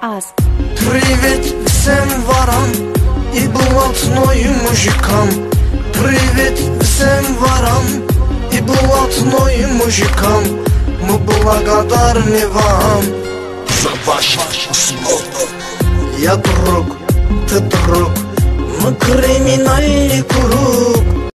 us. Привет всем ворам и блатным мужикам. Привет всем ворам и блатным мужикам. Мы благодарны вам за ваш услуг. Я друг, ты друг, мы криминальный круг.